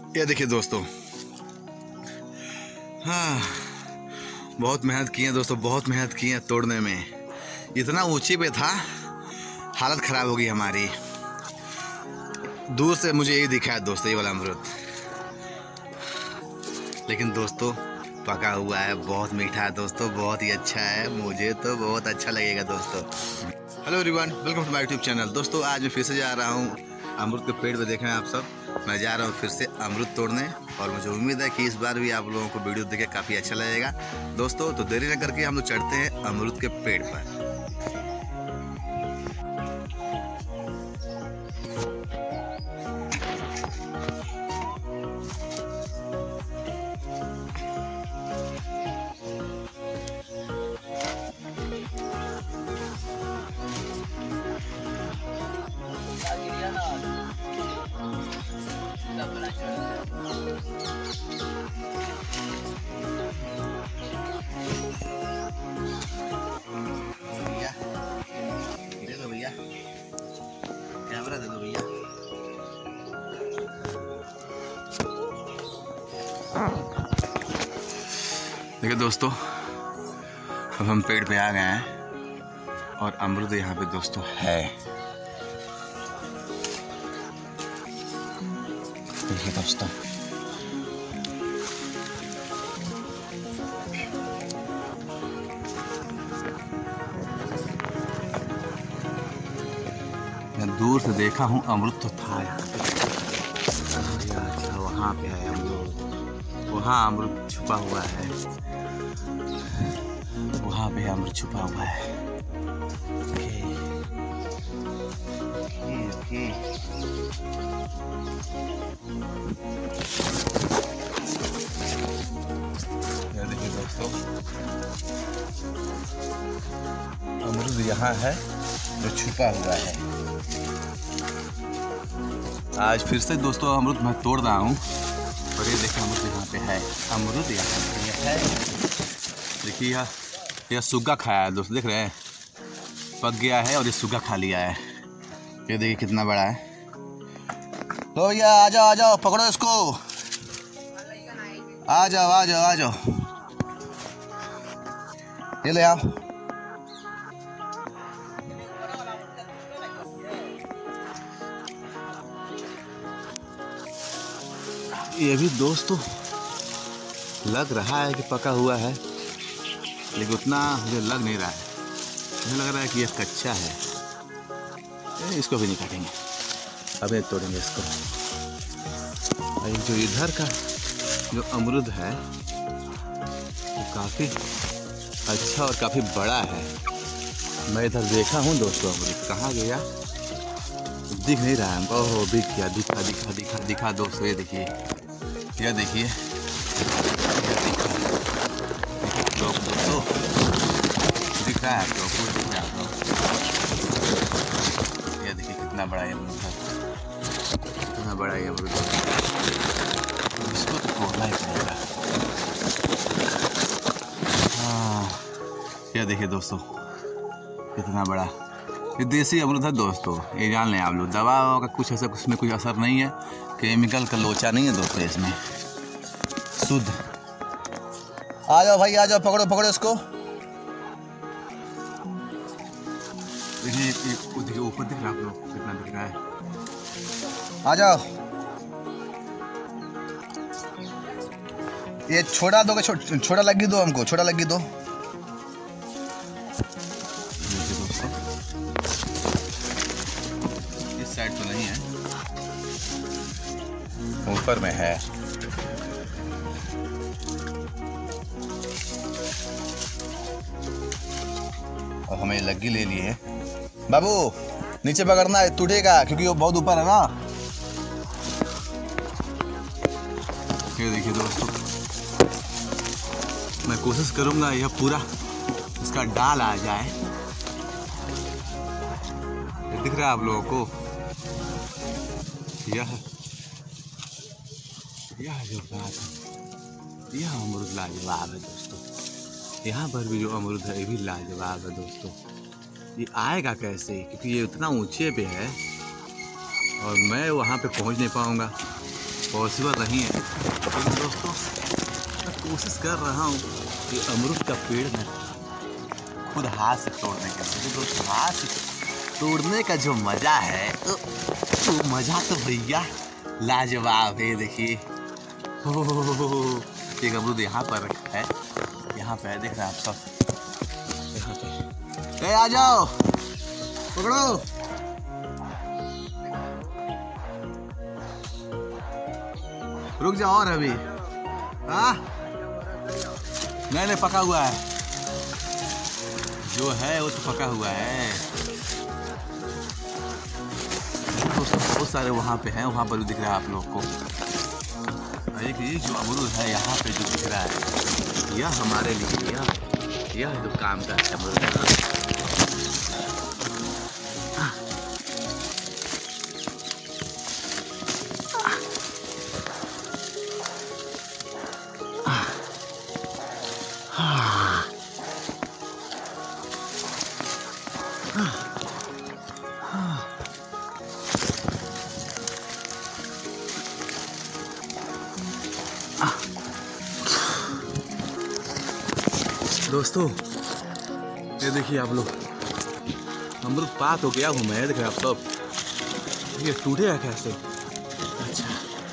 ये देखिए दोस्तों, हाँ बहुत मेहनत की है दोस्तों, बहुत मेहनत की है तोड़ने में। इतना ऊंचे पे था, हालत ख़राब हो गई हमारी। दूर से मुझे यही दिखा है दोस्तों, ये वाला अमरूद, लेकिन दोस्तों पका हुआ है, बहुत मीठा है दोस्तों, बहुत ही अच्छा है, मुझे तो बहुत अच्छा लगेगा दोस्तों। Hello everyone, welcome to my YouTube channel. दोस्तों आज मैं फिर से जा रहा हूँ अमरूद के पेड़ पे। देख रहे हैं आप सब, मैं जा रहा हूँ फिर से अमरूद तोड़ने, और मुझे उम्मीद है कि इस बार भी आप लोगों को वीडियो देख के काफ़ी अच्छा लगेगा दोस्तों। तो देरी न करके हम लोग चढ़ते हैं अमरूद के पेड़ पर। दे दो भैया, कैमरा दे दो भैया। देखिए दोस्तों, अब हम पेड़ पे आ गए हैं और अमरूद यहाँ पे दोस्तों है। देखिए दोस्तों, मैं दूर से देखा हूँ, अमरूद तो था यहाँ पे। अच्छा, वहाँ पे है अमरूद, वहाँ अमरूद छुपा हुआ है, वहाँ पे अमरूद छुपा हुआ है। ओके। ये देखिए दोस्तों, अमरूद यहाँ है जो छुपा हुआ है। आज फिर से दोस्तों अमरूद मैं तोड़ रहा हूँ, और ये देखिए अमरूद यहाँ पे है, अमरूद यहाँ पे है। देखिए यह सुग्गा खाया है दोस्तों, देख रहे हैं, पक गया है और ये सुग्गा खा लिया है। ये देखिए कितना बड़ा है। लो भैया आ जाओ, आ जाओ, पकड़ो इसको, आ जाओ आ जाओ आ जाओ, ये ले आओ। ये भी दोस्तों लग रहा है कि पका हुआ है, लेकिन उतना मुझे लग नहीं रहा है, मुझे लग रहा है कि ये कच्चा है। इसको भी नहीं काटेंगे, अभी तोड़ेंगे इसको। और जो इधर का जो अमरूद है वो काफ़ी अच्छा और काफ़ी बड़ा है। मैं इधर देखा हूँ दोस्तों, अमरूद कहाँ गया दिख नहीं रहा है। ओहो दिख गया, दिखा दिखा दिखा दिखा दोस्तों, ये देखिए, ये देखिए, दोस्तों दिख रहा है आपको, दिख रहा है। ये देखिए कितना बड़ा है अमरूद है, कितना बड़ा है अमरूद, इसको तो तोड़ना ही पड़ेगा। हाँ ये देखिए दोस्तों कितना बड़ा, ये देसी अमरूद है दोस्तों, ये जान लें आप लोग। दवा का कुछ ऐसा उसमें कुछ असर नहीं है, केमिकल का लोचा नहीं है दोस्तों इसमें, शुद्ध। आ जाओ भाई आ जाओ, पकड़ो पकड़ो इसको। देखिए देखिए ऊपर दिख रहा है, आप लोग कितना दिख रहा है। आ जाओ, ये छोटा दोगे, छोटा लगी दो हमको, छोटा लगी दो। दोस्तों इस साइड तो नहीं है, ऊपर में है। और हमें लग्गी ले ली है। बाबू नीचे पकड़ना है, टूटेगा क्योंकि वो बहुत ऊपर है ना। ये देखिए दोस्तों, मैं कोशिश करूंगा यह पूरा इसका डाल आ जाए। ये दिख रहा है आप लोगों को, यह जो बात है, यह अमरूद लाजवाब है दोस्तों। यहाँ पर भी जो अमरूद है ये भी लाजवाब है दोस्तों। ये आएगा कैसे, क्योंकि ये उतना ऊंचे पे है और मैं वहाँ पे पहुँच नहीं पाऊँगा। पॉसिबल नहीं है, लेकिन दोस्तों मैं कोशिश कर रहा हूँ कि अमरूद का पेड़ में खुद हाथ से तोड़ने का। क्योंकि दोस्तों हाथ से तोड़ने का जो मज़ा है तो मज़ा तो भैया लाजवाब है। देखिए एक अमरूद यहाँ पर रखा है, यहाँ पे देख रहे हैं आप सब, यहाँ पे आ जाओ पकड़ो। रुक जाओ और अभी, हाँ नहीं पका हुआ है, जो है वो तो पका हुआ है। दोस्तों बहुत सारे वहाँ पे हैं, वहाँ पर भी दिख रहा है आप लोग को। एक ये जो अमरूद है यहाँ पे जो दिख रहा है, यह हमारे लिए यह तो काम का है अमरूद है। दोस्तों ये देखिए आप लोग, अमरूद पात हो गया हूँ मैं, देख रहे आप सब, ये टूटेगा कैसे? अच्छा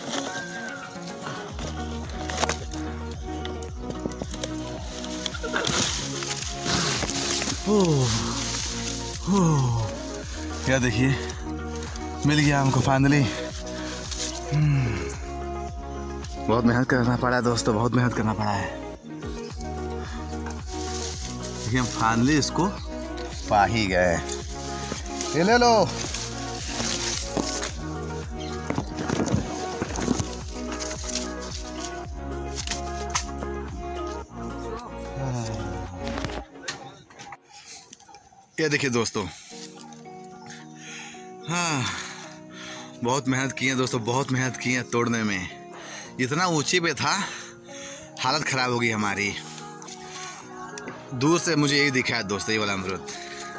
क्या देखिए मिल गया हमको फाइनली। बहुत मेहनत करना पड़ा दोस्तों, बहुत मेहनत करना पड़ा है। देखिए हम फाइनली इसको पा ही गए। ये ले लो। ये देखिए दोस्तों, हाँ बहुत मेहनत की है दोस्तों, बहुत मेहनत की है तोड़ने में। इतना ऊंचे पे था, हालत ख़राब हो गई हमारी। दूर से मुझे यही दिखा है दोस्तों, ये वाला अमरूद,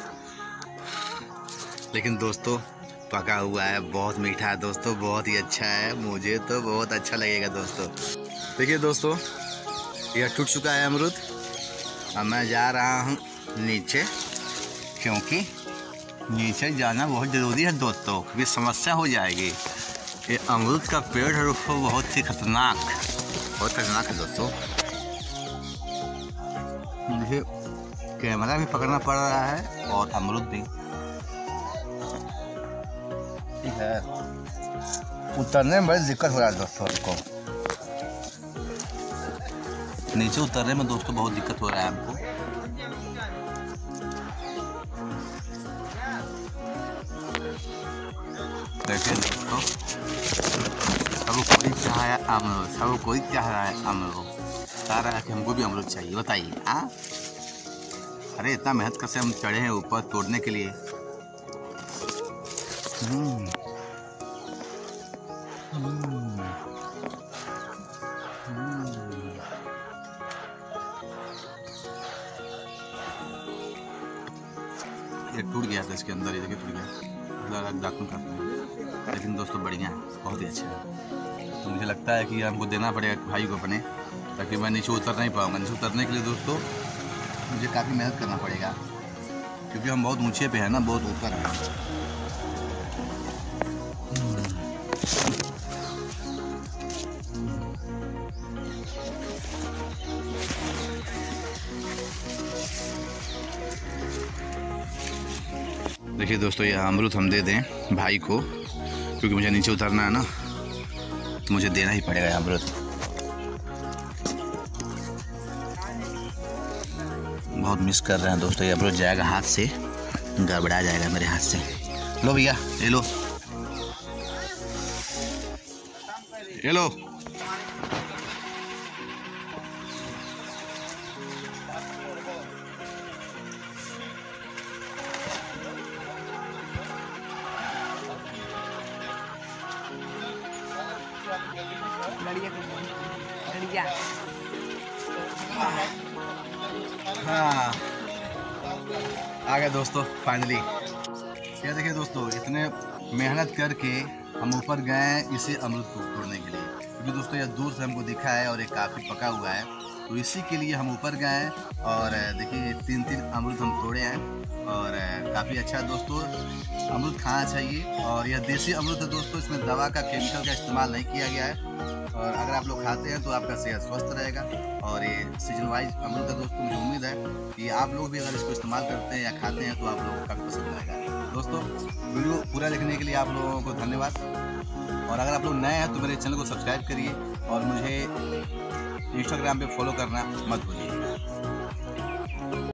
लेकिन दोस्तों पका हुआ है, बहुत मीठा है दोस्तों, बहुत ही अच्छा है, मुझे तो बहुत अच्छा लगेगा दोस्तों। देखिए दोस्तों यह टूट चुका है अमरूद। अब मैं जा रहा हूँ नीचे, क्योंकि नीचे जाना बहुत ज़रूरी है दोस्तों, क्योंकि समस्या हो जाएगी। ये अमरूद का पेड़ है दोस्तों, बहुत ही खतरनाक है दोस्तों। मुझे कैमरा भी पकड़ना पड़ रहा है और अमरूद भी, ठीक है। उतरने में बड़ी दिक्कत हो रहा है दोस्तों, हमको नीचे उतरने में दोस्तों बहुत दिक्कत हो रहा है हमको। देखिए दोस्तों, सब कोई चाह रहा है अमरूद, सब कोई चाह रहा है अमरूद, चाह रहा है कि हमको भी अमरूद चाहिए। बताइए हाँ, अरे इतना मेहनत कैसे हम चढ़े हैं ऊपर तोड़ने के लिए। ये टूट गया था इसके अंदर, ये देखिए टूट गया, दातुन करते हैं। लेकिन दोस्तों बढ़िया है, बहुत ही अच्छा है। तो मुझे लगता है कि हमको देना पड़ेगा भाई को अपने, ताकि मैं नीचे उतर नहीं पाऊँगा। नीचे उतरने के लिए दोस्तों मुझे काफ़ी मेहनत करना पड़ेगा, क्योंकि हम बहुत ऊंचे पे हैं ना, बहुत ऊपर है। देखिए दोस्तों, यह अमरूद हम दे दें भाई को, क्योंकि मुझे नीचे उतरना है ना, तो मुझे देना ही पड़ेगा अमरूद। बहुत मिस कर रहे हैं दोस्तों, ये अमरूद जाएगा हाथ से, गड़बड़ा जाएगा मेरे हाथ से। लो भैया ये लो, ये लो। हाँ आ गए दोस्तों फाइनली। ये देखिए दोस्तों, इतने मेहनत करके हम ऊपर गए इसी अमरूद को तोड़ने के लिए, क्योंकि दोस्तों यह दूर से हमको दिखा है और ये काफ़ी पका हुआ है, तो इसी के लिए हम ऊपर गए हैं। और देखिए 3-3 अमरूद हम तोड़े हैं और काफ़ी अच्छा है दोस्तों, अमरूद खाना चाहिए। और यह देसी अमरूद है दोस्तों, इसमें दवा का केमिकल का इस्तेमाल नहीं किया गया है। और अगर आप लोग खाते हैं तो आपका सेहत स्वस्थ रहेगा। और ये सीजन वाइज अमरूद है दोस्तों, मुझे उम्मीद है कि आप लोग भी अगर इसको इस्तेमाल करते हैं या खाते हैं तो आप लोगों को काफ़ी पसंद आएगा। दोस्तों वीडियो पूरा देखने के लिए आप लोगों को धन्यवाद। और अगर आप लोग नए हैं तो मेरे चैनल को सब्सक्राइब करिए और मुझे इंस्टाग्राम पे फॉलो करना मत भूलिए।